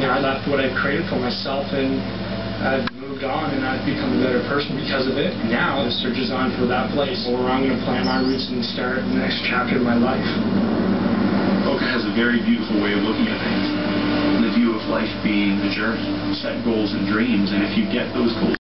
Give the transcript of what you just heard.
I left what I'd created for myself, and I've moved on, and I've become a better person because of it. Now the search is on for that place where I'm going to plant my roots and start the next chapter of my life. Oka has a very beautiful way of looking at things. The view of life being the journey. Set goals and dreams, and if you get those goals